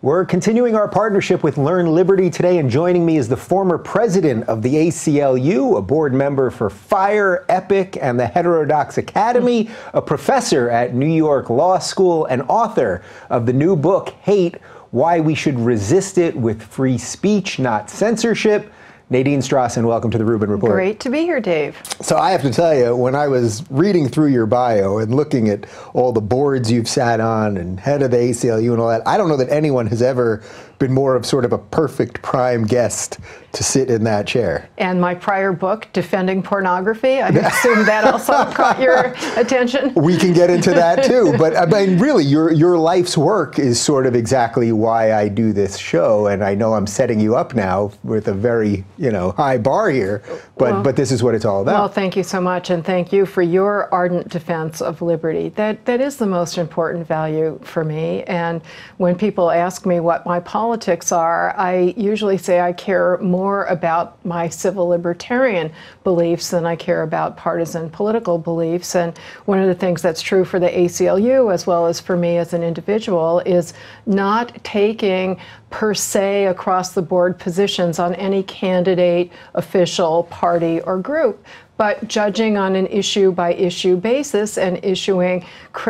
We're continuing our partnership with Learn Liberty today, and joining me is the former president of the ACLU, a board member for FIRE, EPIC, and the Heterodox Academy, a professor at New York Law School, and author of the new book, Hate: Why We Should Resist It with Free Speech, Not Censorship. Nadine Strossen, welcome to the Rubin Report. Great to be here, Dave. So I have to tell you, when I was reading through your bio and looking at all the boards you've sat on and head of the ACLU and all that, I don't know that anyone has ever been more of sort of a perfect prime guest to sit in that chair. And my prior book, Defending Pornography, I assume that also caught your attention. We can get into that too, but I mean, really, your life's work is sort of exactly why I do this show, and I know I'm setting you up now with a very, high bar here, but this is what it's all about. Well, thank you so much, and thank you for your ardent defense of liberty. That is the most important value for me, and when people ask me what my politics are, I usually say I care more about my civil libertarian beliefs than I care about partisan political beliefs. And one of the things that's true for the ACLU as well as for me as an individual is not taking per se across the board positions on any candidate, official, party, or group, but judging on an issue-by-issue basis and issuing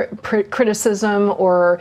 criticism or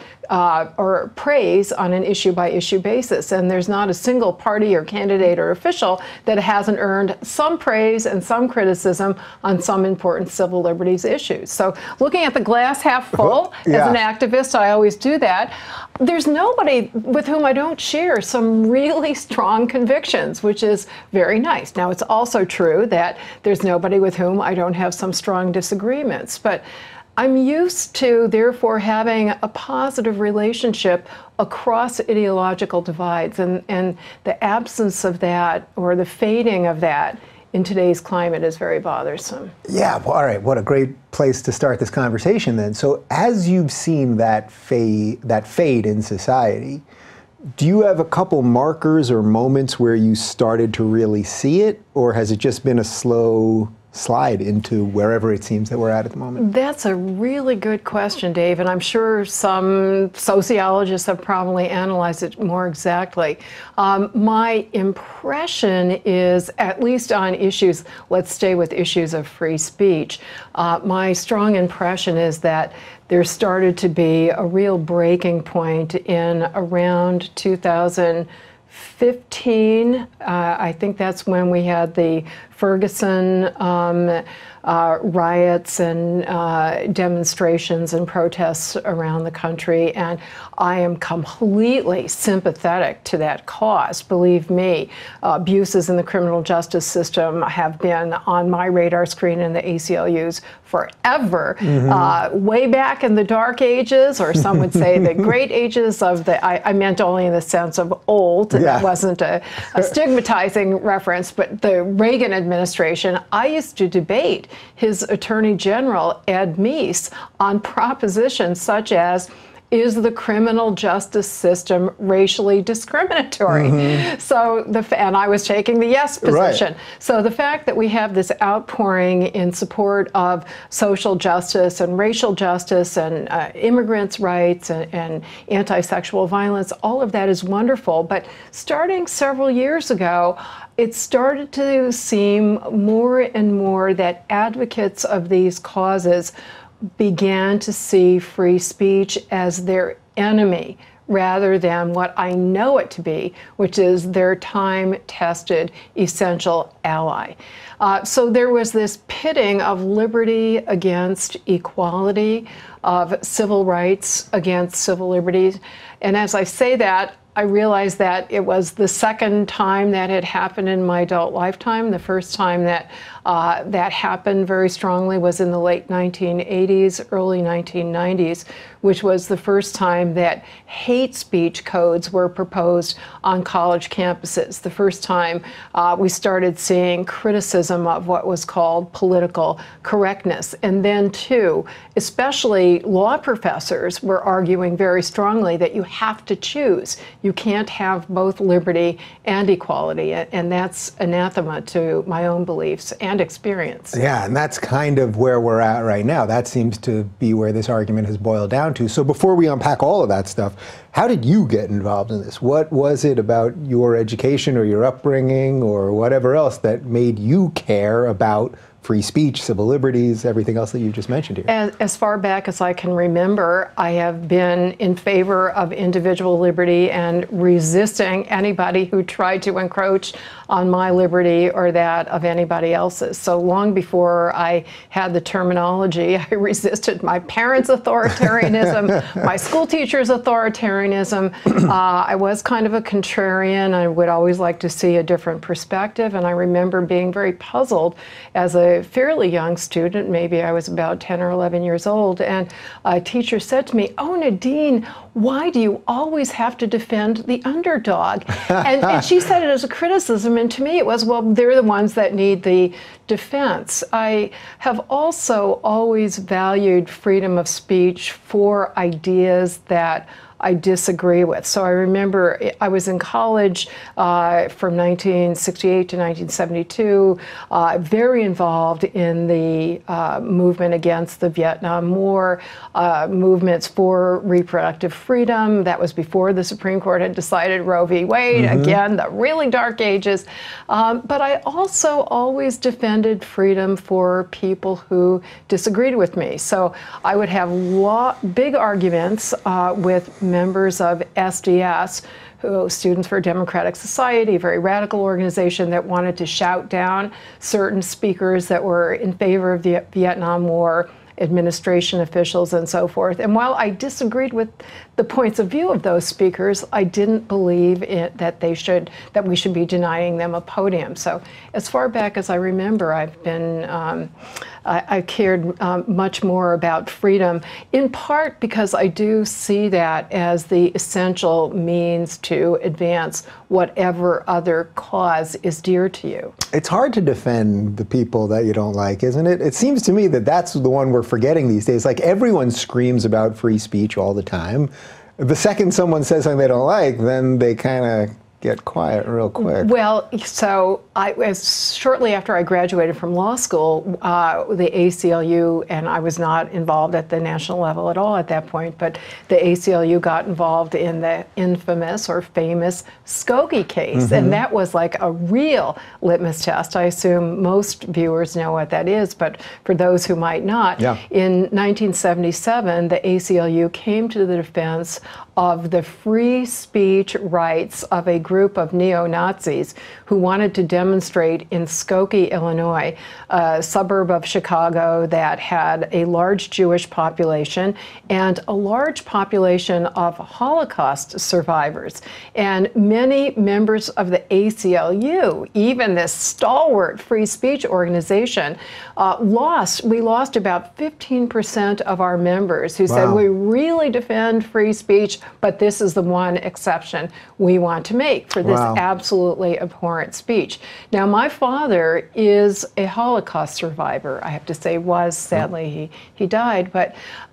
praise on an issue-by-issue basis. And there's not a single party or candidate or official that hasn't earned some praise and some criticism on some important civil liberties issues. So looking at the glass half full, as an activist, I always do that. There's nobody with whom I don't share some really strong convictions, which is very nice. Now, it's also true that there's nobody with whom I don't have some strong disagreements, but I'm used to, therefore, having a positive relationship across ideological divides, and the absence of that or the fading of that in today's climate is very bothersome. Yeah, well, all right, what a great place to start this conversation then. So as you've seen that fade in society, do you have a couple markers or moments where you started to really see it, or has it just been a slow slide into wherever it seems that we're at the moment? That's a really good question, Dave, and I'm sure some sociologists have probably analyzed it more exactly. My impression is, at least on issues, let's stay with issues of free speech, my strong impression is that there started to be a real breaking point in around 2015. I think that's when we had the Ferguson riots and demonstrations and protests around the country, and I am completely sympathetic to that cause. Believe me, abuses in the criminal justice system have been on my radar screen in the ACLU's forever, way back in the dark ages, or some would say the great ages of the, I meant only in the sense of old, and that wasn't a stigmatizing reference, but the Reagan administration. I used to debate his Attorney General, Ed Meese, on propositions such as, is the criminal justice system racially discriminatory? So, and I was taking the yes position. Right. So the fact that we have this outpouring in support of social justice and racial justice and immigrants' rights and anti-sexual violence, all of that is wonderful. But starting several years ago, it started to seem more and more that advocates of these causes began to see free speech as their enemy rather than what I know it to be, which is their time-tested essential ally. So there was this pitting of liberty against equality, of civil rights against civil liberties. And as I say that, I realized that it was the second time that had happened in my adult lifetime. The first time that that happened very strongly was in the late 1980s, early 1990s, which was the first time that hate speech codes were proposed on college campuses. The first time we started seeing criticism of what was called political correctness. And then, too, especially law professors were arguing very strongly that you have to choose. You can't have both liberty and equality, and that's anathema to my own beliefs and firsthand experience. Yeah, and that's kind of where we're at right now. That seems to be where this argument has boiled down to. So before we unpack all of that stuff, how did you get involved in this? What was it about your education or your upbringing or whatever else that made you care about free speech, civil liberties, everything else that you just mentioned here? As far back as I can remember, I have been in favor of individual liberty and resisting anybody who tried to encroach on my liberty or that of anybody else's. So long before I had the terminology, I resisted my parents' authoritarianism, my school teachers' authoritarianism. I was kind of a contrarian. I would always like to see a different perspective, and I remember being very puzzled as a fairly young student, maybe I was about 10 or 11 years old, and a teacher said to me, "Oh, Nadine, why do you always have to defend the underdog?" And she said it as a criticism, and to me it was, well, they're the ones that need the defense. I have also always valued freedom of speech for ideas that I disagree with. So I remember I was in college from 1968 to 1972, very involved in the movement against the Vietnam War, movements for reproductive freedom. That was before the Supreme Court had decided Roe v. Wade, again, the really dark ages. But I also always defended freedom for people who disagreed with me. So I would have big arguments with members of SDS, Students for a Democratic Society, a very radical organization that wanted to shout down certain speakers that were in favor of the Vietnam War, administration officials and so forth. And while I disagreed with the points of view of those speakers, I didn't believe that we should be denying them a podium. So as far back as I remember, I've been, I cared much more about freedom, in part because I do see that as the essential means to advance whatever other cause is dear to you. It's hard to defend the people that you don't like, isn't it? It seems to me that that's the one we're forgetting these days. Like, everyone screams about free speech all the time. The second someone says something they don't like, then they kind of get quiet real quick. Well, so shortly after I graduated from law school, the ACLU, and I was not involved at the national level at all at that point, but the ACLU got involved in the infamous or famous Skokie case. And that was like a real litmus test. I assume most viewers know what that is, but for those who might not, in 1977, the ACLU came to the defense of the free speech rights of a group of neo-Nazis who wanted to demonstrate in Skokie, Illinois, a suburb of Chicago that had a large Jewish population and a large population of Holocaust survivors. And many members of the ACLU, even this stalwart free speech organization, we lost about 15% of our members who said, we really defend free speech, but this is the one exception we want to make for this absolutely abhorrent speech. Now, my father is a Holocaust survivor. I have to say was, sadly, he died, but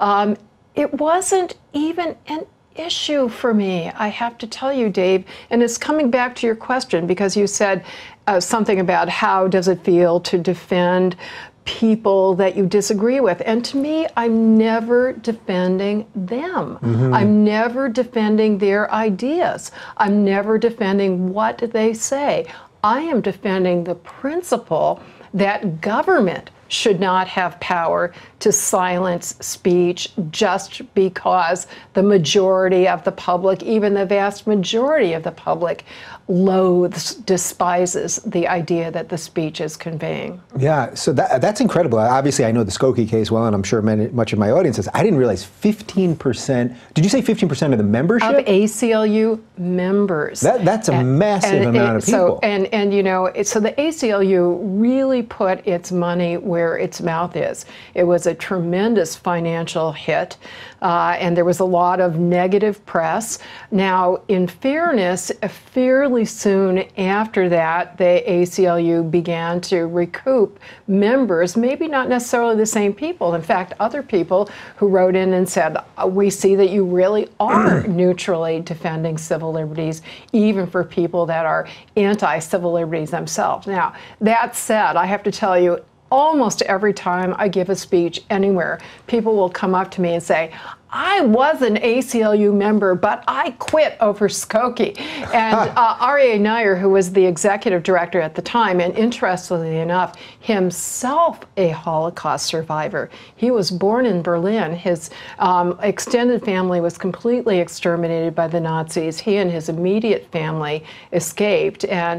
it wasn't even an issue for me, I have to tell you, Dave, and it's coming back to your question because you said something about how does it feel to defend people that you disagree with. And to me, I'm never defending them. I'm never defending their ideas. I'm never defending what they say. I am defending the principle that government should not have power to silence speech just because the majority of the public, even the vast majority of the public, loathes, despises the idea that the speech is conveying. Yeah, so that's incredible. Obviously, I know the Skokie case well, and I'm sure much of my audience does. I didn't realize 15%, did you say 15% of the membership? Of ACLU members. That's a massive amount of people. So, and you know, so the ACLU really put its money where where its mouth is. It was a tremendous financial hit, and there was a lot of negative press. Now, in fairness, fairly soon after that, the ACLU began to recoup members, maybe not necessarily the same people. In fact, other people who wrote in and said, we see that you really are neutrally defending civil liberties, even for people that are anti-civil liberties themselves. Now, that said, I have to tell you, almost every time I give a speech anywhere, people will come up to me and say, I was an ACLU member, but I quit over Skokie. And R.A. Nair, who was the executive director at the time, and interestingly enough, himself a Holocaust survivor. He was born in Berlin. His extended family was completely exterminated by the Nazis. He and his immediate family escaped. And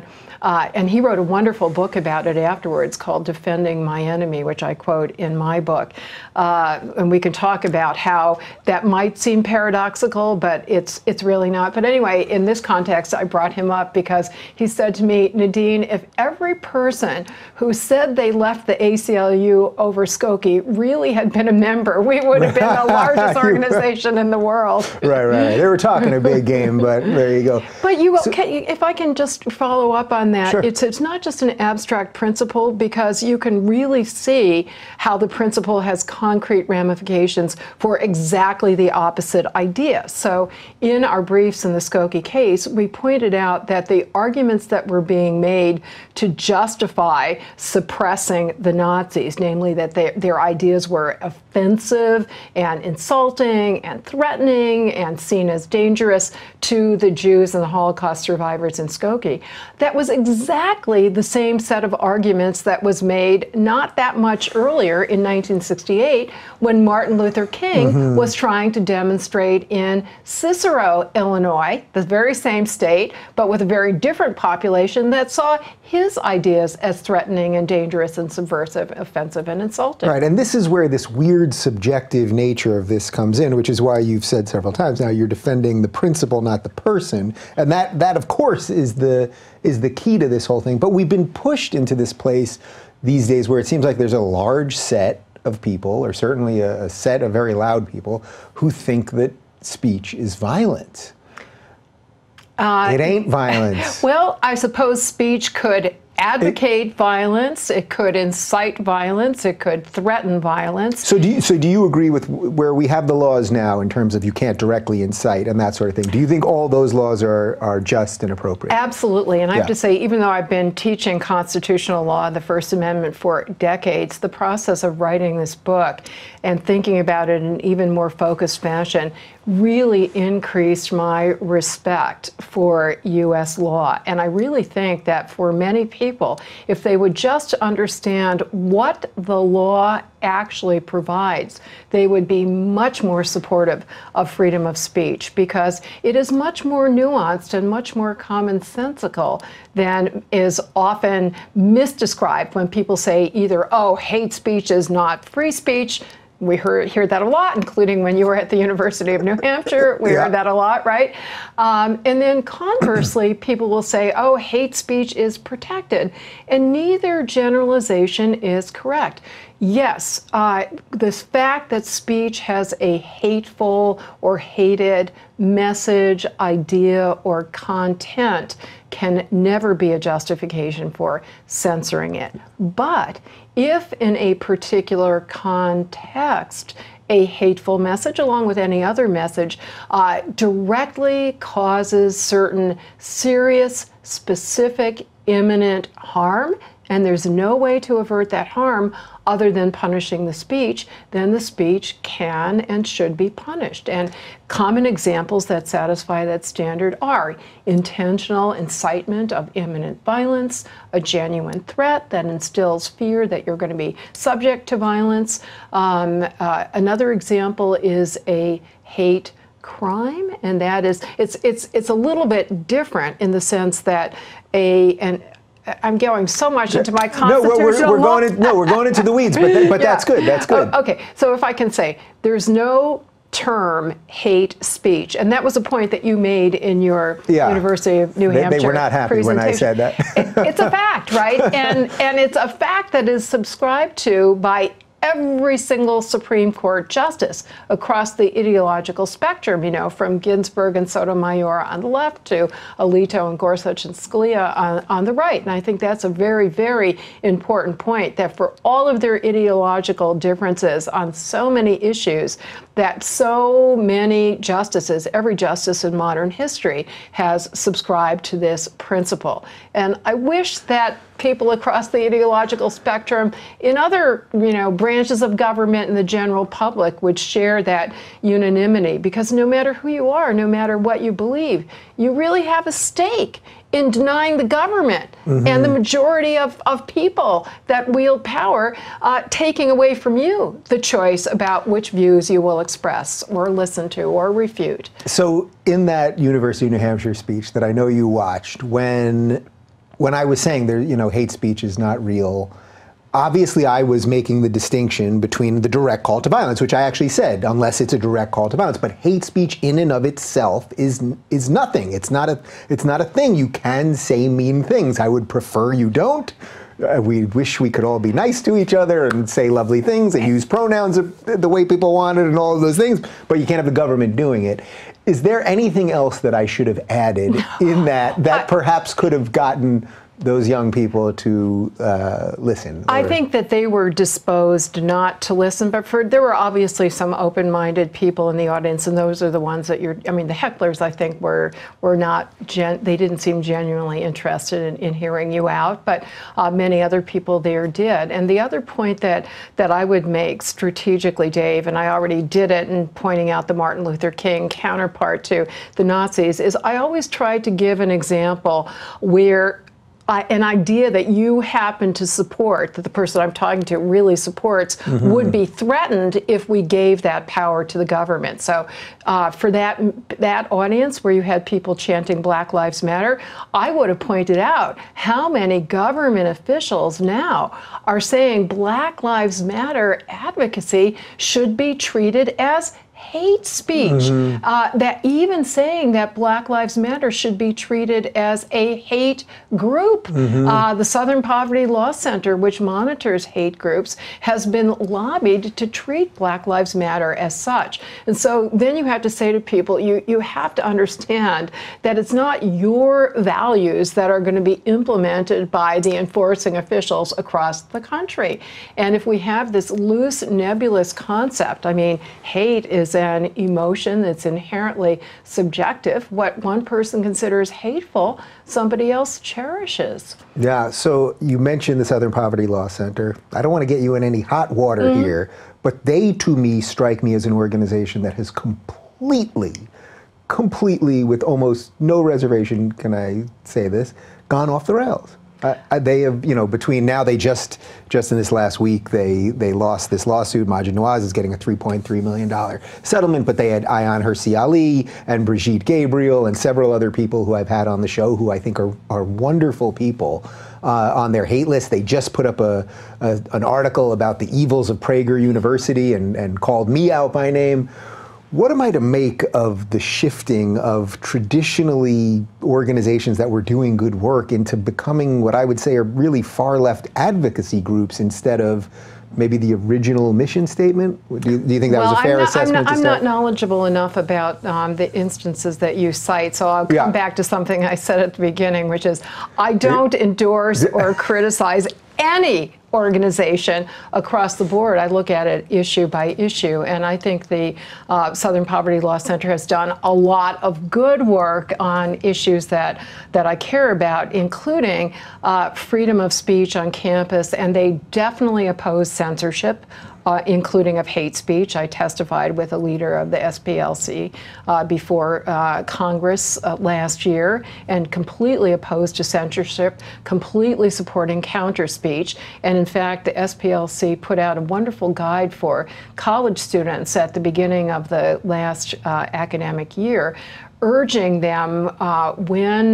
he wrote a wonderful book about it afterwards called Defending My Enemy, which I quote in my book. And we can talk about how that might seem paradoxical, but it's really not. But anyway, in this context, I brought him up because he said to me, Nadine, if every person who said they left the ACLU over Skokie really had been a member, we would have been the largest organization in the world. Right. They were talking a big game, but there you go. But if I can just follow up on that, sure. It's not just an abstract principle, because you can really see how the principle has concrete ramifications for exactly the opposite idea. So in our briefs in the Skokie case, we pointed out that the arguments that were being made to justify suppressing the Nazis, namely that their ideas were offensive and insulting and threatening and seen as dangerous to the Jews and the Holocaust survivors in Skokie, that was exactly the same set of arguments that was made not that much earlier in 1968 when Martin Luther King was trying to demonstrate in Cicero, Illinois, the very same state, but with a very different population that saw his ideas as threatening and dangerous and subversive, offensive and insulting. Right, and this is where this weird subjective nature of this comes in, which is why you've said several times now you're defending the principle, not the person, and that of course is the key to this whole thing. But we've been pushed into this place these days where it seems like there's a large set of people, or certainly a set of very loud people, who think that speech is violent. It ain't violence. Well, I suppose speech could advocate violence, it could incite violence, it could threaten violence. So do you agree with where we have the laws now in terms of you can't directly incite and that sort of thing? Do you think all those laws are just and appropriate? Absolutely, and I have to say, even though I've been teaching constitutional law, the First Amendment, for decades, the process of writing this book and thinking about it in an even more focused fashion really increased my respect for U.S. law. And I really think that for many people, if they would just understand what the law actually provides, they would be much more supportive of freedom of speech, because it is much more nuanced and much more commonsensical than is often misdescribed when people say either, oh, hate speech is not free speech. We hear that a lot, including when you were at the University of New Hampshire. We heard that a lot, right? And then conversely, people will say, oh, hate speech is protected. And neither generalization is correct. Yes, this fact that speech has a hateful or hated message, idea, or content can never be a justification for censoring it. But if in a particular context, a hateful message, along with any other message, directly causes certain serious, specific, imminent harm, and there's no way to avert that harm other than punishing the speech, then the speech can and should be punished. And common examples that satisfy that standard are intentional incitement of imminent violence, a genuine threat that instills fear that you're going to be subject to violence. Another example is a hate crime, and that is, it's a little bit different in the sense that I'm going so much into my constitutional law. We're going into the weeds, but that's good. That's good. Okay, so if I can say, there's no term hate speech. And that was a point that you made in your University of New Hampshire They were not happy when I said that. It's a fact, right? And it's a fact that is subscribed to by every single Supreme Court justice across the ideological spectrum, you know, from Ginsburg and Sotomayor on the left to Alito and Gorsuch and Scalia on the right. And I think that's a very, very important point, that for all of their ideological differences on so many issues, that so many justices, every justice in modern history, has subscribed to this principle. And I wish that people across the ideological spectrum in other, you know, branches of government and the general public would share that unanimity, because no matter who you are, no matter what you believe, you really have a stake in denying the government and the majority of people that wield power, taking away from you the choice about which views you will express or listen to or refute. So in that University of New Hampshire speech that I know you watched, when I was saying there, you know, hate speech is not real, obviously I was making the distinction between the direct call to violence, which I actually said, unless it's a direct call to violence. But hate speech in and of itself is nothing. It's not a thing. You can say mean things. I would prefer you don't. We wish we could all be nice to each other and say lovely things and use pronouns the way people want it and all of those things, but you can't have the government doing it. Is there anything else that I should have added in that perhaps could have gotten those young people to listen? I think that they were disposed not to listen, but there were obviously some open-minded people in the audience, and those are the ones that the hecklers, I think, were not, they didn't seem genuinely interested in hearing you out, but many other people there did. And the other point that I would make strategically, Dave, and I already did it in pointing out the Martin Luther King counterpart to the Nazis, is I always tried to give an example where an idea that you happen to support, that the person I'm talking to really supports, would be threatened if we gave that power to the government. So for that audience where you had people chanting Black Lives Matter, I would have pointed out how many government officials now are saying Black Lives Matter advocacy should be treated as hate speech, that even saying that Black Lives Matter should be treated as a hate group. The Southern Poverty Law Center, which monitors hate groups, has been lobbied to treat Black Lives Matter as such. And so then you have to say to people, you have to understand that it's not your values that are going to be implemented by the enforcing officials across the country. And if we have this loose, nebulous concept, I mean, hate is an emotion that's inherently subjective. What one person considers hateful, somebody else cherishes. Yeah, so you mentioned the Southern Poverty Law Center. I don't want to get you in any hot water here, but they, to me, strike me as an organization that has completely, with almost no reservation, can I say this, gone off the rails. They have, you know, between now, they just in this last week, they lost this lawsuit. Maajid Nawaz is getting a $3.3 million settlement, but they had Ayaan Hirsi Ali and Brigitte Gabriel and several other people who I've had on the show who I think are wonderful people on their hate list. They just put up an article about the evils of Prager University and called me out by name. What am I to make of the shifting of traditionally organizations that were doing good work into becoming what I would say are really far left advocacy groups instead of maybe the original mission statement? Do you think that was a fair assessment? I'm not knowledgeable enough about the instances that you cite, so I'll come back to something I said at the beginning, which is I don't endorse or criticize any organization across the board. I look at it issue by issue, and I think the Southern Poverty Law Center has done a lot of good work on issues that I care about, including freedom of speech on campus, and they definitely oppose censorship, including of hate speech. I testified with a leader of the SPLC before Congress last year, and completely opposed to censorship, completely supporting counter speech. And in fact, the SPLC put out a wonderful guide for college students at the beginning of the last academic year, urging them when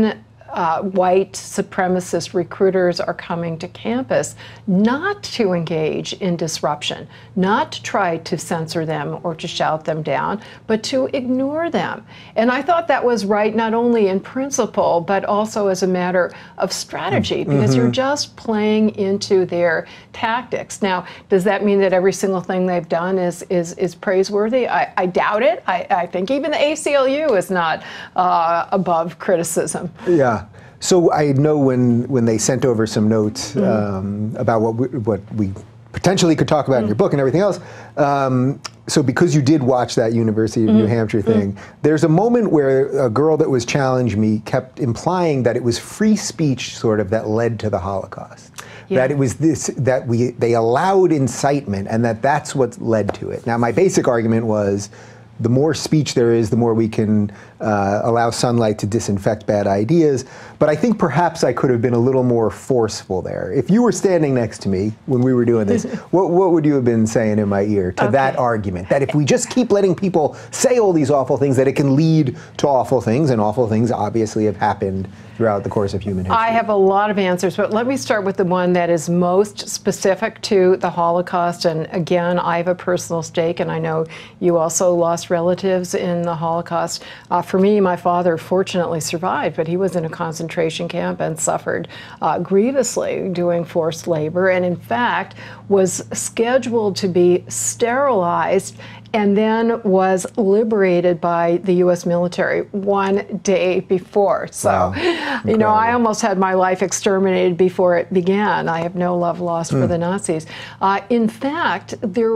white supremacist recruiters are coming to campus not to engage in disruption, not to try to censor them or to shout them down, but to ignore them. And I thought that was right not only in principle, but also as a matter of strategy, because you're just playing into their tactics. Now, does that mean that every single thing they've done is praiseworthy? I doubt it. I think even the ACLU is not above criticism. Yeah. So I know when they sent over some notes about what we potentially could talk about in your book and everything else. So because you did watch that University of New Hampshire thing, there's a moment where a girl that was challenging me kept implying that it was free speech sort of that led to the Holocaust. Yeah. That it was they allowed incitement and that's what led to it. Now my basic argument was the more speech there is, the more we can allow sunlight to disinfect bad ideas. But I think perhaps I could have been a little more forceful there. If you were standing next to me when we were doing this, what would you have been saying in my ear to that argument? That if we just keep letting people say all these awful things, that it can lead to awful things, and awful things obviously have happened throughout the course of human history. I have a lot of answers, but let me start with the one that is most specific to the Holocaust. And again, I have a personal stake, and I know you also lost relatives in the Holocaust. For me, my father fortunately survived, but he was in a concentration camp and suffered grievously doing forced labor, and in fact was scheduled to be sterilized and then was liberated by the U.S. military one day before. So, you know, I almost had my life exterminated before it began. I have no love lost for the Nazis. In fact, there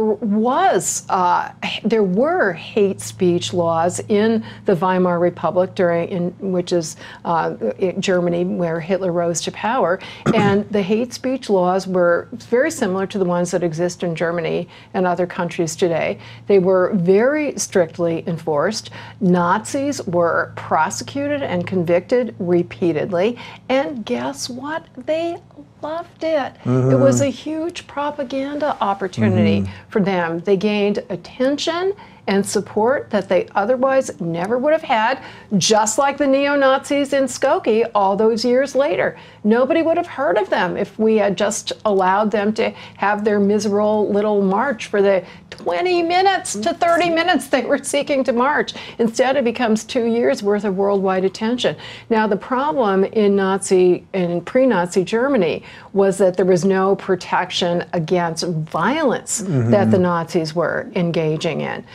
were hate speech laws in the Weimar Republic which is Germany, where Hitler rose to power, and the hate speech laws were very similar to the ones that exist in Germany and other countries today. They were very strictly enforced. Nazis were prosecuted and convicted repeatedly, and guess what? They loved it. It was a huge propaganda opportunity for them. They gained attention and support that they otherwise never would have had, just like the neo-Nazis in Skokie all those years later. Nobody would have heard of them if we had just allowed them to have their miserable little march for the 20 minutes to 30 minutes they were seeking to march. Instead, it becomes 2 years worth of worldwide attention. Now, the problem in pre-Nazi Germany was that there was no protection against violence that the Nazis were engaging in.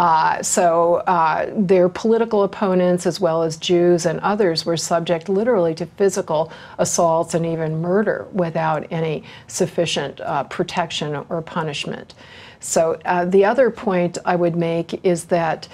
So their political opponents, as well as Jews and others, were subject literally to physical assaults and even murder without any sufficient protection or punishment. So the other point I would make is that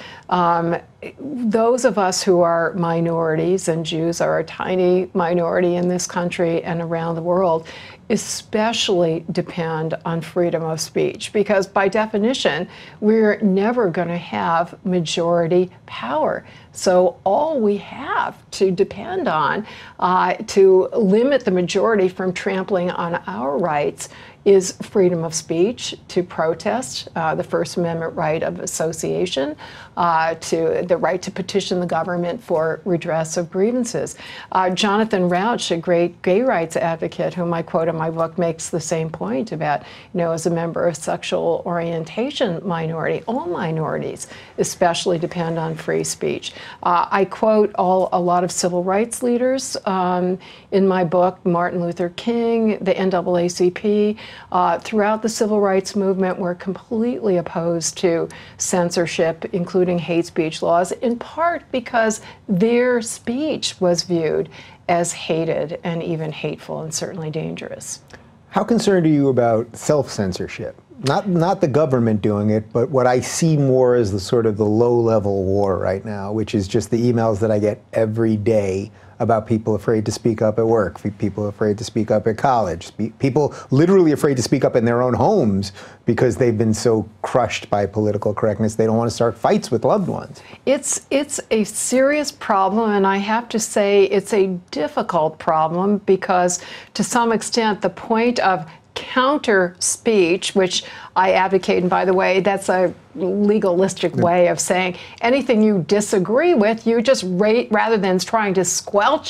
those of us who are minorities, and Jews are a tiny minority in this country and around the world, especially depend on freedom of speech, because by definition, we're never going to have majority power. So all we have to depend on to limit the majority from trampling on our rights is freedom of speech, to protest, the First Amendment right of association, to the right to petition the government for redress of grievances. Jonathan Rauch, a great gay rights advocate, whom I quote in my book, makes the same point about, as a member of sexual orientation minority, all minorities especially depend on free speech. I quote a lot of civil rights leaders in my book, Martin Luther King, the NAACP. Throughout the civil rights movement, were completely opposed to censorship, including hate speech laws, in part because their speech was viewed as hated and even hateful and certainly dangerous. How concerned are you about self-censorship? Not the government doing it, but what I see more as the sort of the low-level war right now, which is just the emails that I get every day about people afraid to speak up at work, people afraid to speak up at college, people literally afraid to speak up in their own homes because they've been so crushed by political correctness they don't want to start fights with loved ones. It's a serious problem, and I have to say it's a difficult problem because to some extent the point of counter speech, which I advocate, and by the way, that's a legalistic way of saying anything you disagree with, you just rather than trying to squelch it,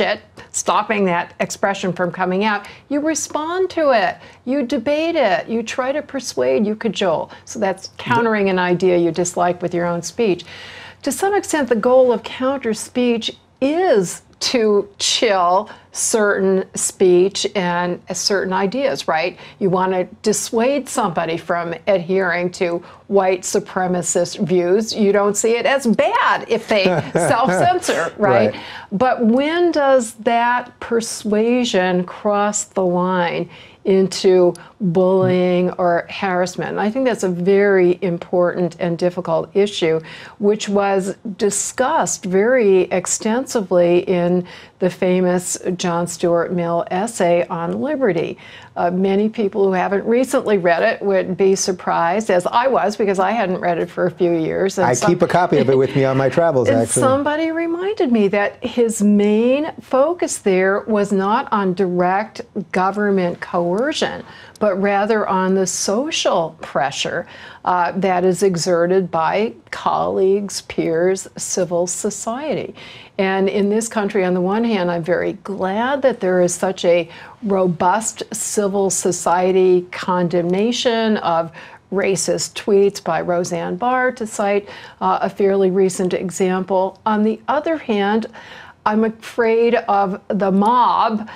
stopping that expression from coming out, you respond to it, you debate it, you try to persuade, you cajole. So that's countering an idea you dislike with your own speech. To some extent, the goal of counter speech is to chill certain speech and certain ideas, right? You want to dissuade somebody from adhering to white supremacist views. You don't see it as bad if they self-censor, right? But when does that persuasion cross the line into bullying or harassment? And I think that's a very important and difficult issue, which was discussed very extensively in the famous John Stuart Mill essay on liberty. Many people who haven't recently read it would be surprised, as I was, because I hadn't read it for a few years. And I keep a copy of it with me on my travels, actually. Somebody reminded me that his main focus there was not on direct government coercion, but rather on the social pressure that is exerted by colleagues, peers, civil society. And in this country, on the one hand, I'm very glad that there is such a robust civil society condemnation of racist tweets by Roseanne Barr, to cite a fairly recent example. On the other hand, I'm afraid of the mob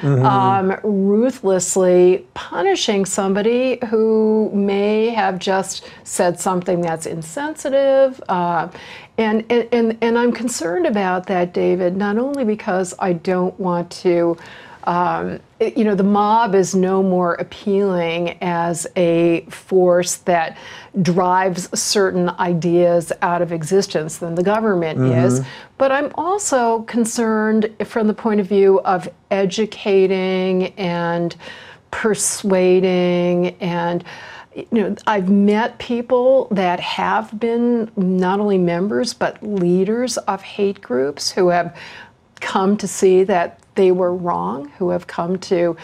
ruthlessly punishing somebody who may have just said something that's insensitive. And I'm concerned about that, David, not only because I don't want to, the mob is no more appealing as a force that drives certain ideas out of existence than the government is. But I'm also concerned from the point of view of educating and persuading. And I've met people that have been not only members but leaders of hate groups who have come to see that they were wrong, who have come to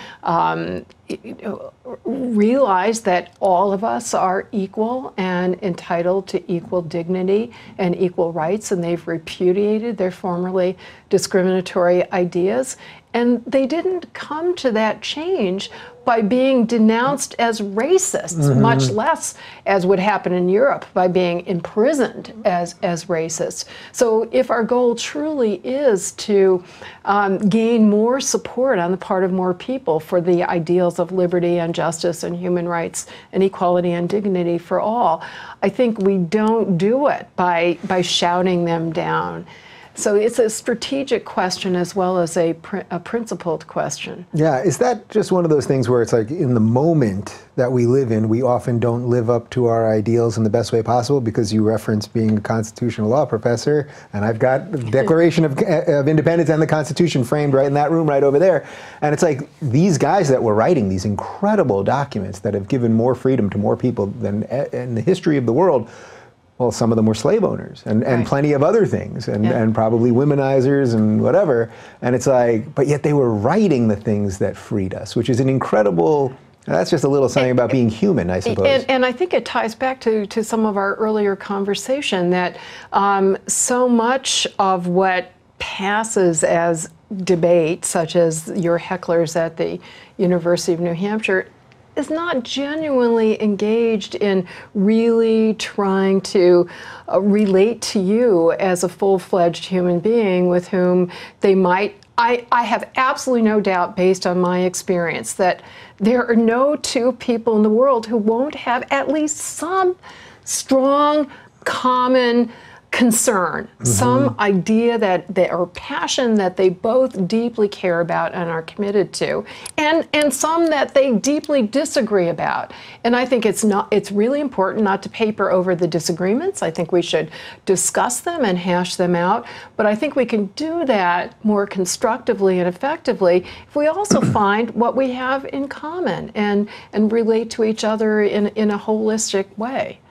realize that all of us are equal and entitled to equal dignity and equal rights, and they've repudiated their formerly discriminatory ideas. And they didn't come to that change by being denounced as racists, much less, as would happen in Europe, by being imprisoned as racists. So if our goal truly is to gain more support on the part of more people for the ideals of liberty and justice and human rights and equality and dignity for all, I think we don't do it by shouting them down. So it's a strategic question as well as a principled question. Yeah, is that just one of those things where it's like in the moment that we live in, we often don't live up to our ideals in the best way possible? Because you referenced being a constitutional law professor, and I've got the Declaration of Independence and the Constitution framed right in that room right over there. And it's like these guys that were writing these incredible documents that have given more freedom to more people than in the history of the world. Well, some of them were slave owners and plenty of other things and probably womenizers and whatever. And it's like, but yet they were writing the things that freed us, which is an incredible, that's just a little something about being human, I suppose. And I think it ties back to some of our earlier conversation that so much of what passes as debate, such as your hecklers at the University of New Hampshire, is not genuinely engaged in really trying to relate to you as a full-fledged human being with whom they might. I have absolutely no doubt, based on my experience, that there are no two people in the world who won't have at least some strong, common concern, some idea that they or passion that they both deeply care about and are committed to, and some that they deeply disagree about. And I think it's really important not to paper over the disagreements. I think we should discuss them and hash them out. But I think we can do that more constructively and effectively if we also find what we have in common and relate to each other in a holistic way.